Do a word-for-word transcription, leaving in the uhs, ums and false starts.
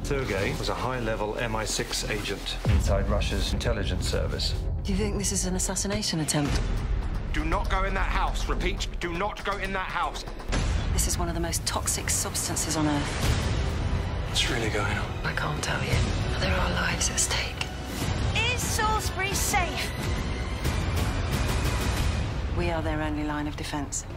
Sergei was a high-level M I six agent inside Russia's intelligence service. Do you think this is an assassination attempt? Do not go in that house. Repeat, do not go in that house. This is one of the most toxic substances on Earth. What's really going on? I can't tell you, but there are lives at stake. Is Salisbury safe? We are their only line of defense.